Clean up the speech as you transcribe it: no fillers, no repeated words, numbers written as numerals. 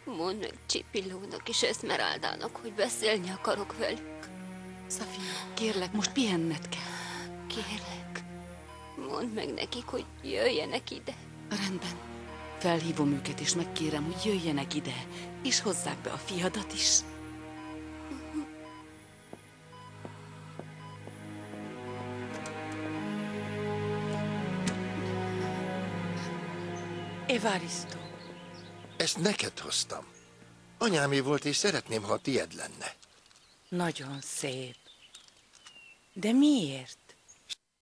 Mondd meg Csipillónak és Eszmeráldának, hogy beszélni akarok velük. Szafina, kérlek, most pihenned kell. Kérlek, mondd meg nekik, hogy jöjjenek ide. Rendben. Felhívom őket, és megkérem, hogy jöjjenek ide, és hozzák be a fiadat is. Evaristo. Ezt neked hoztam. Anyámé volt, és szeretném, ha a tied lenne. Nagyon szép. De miért?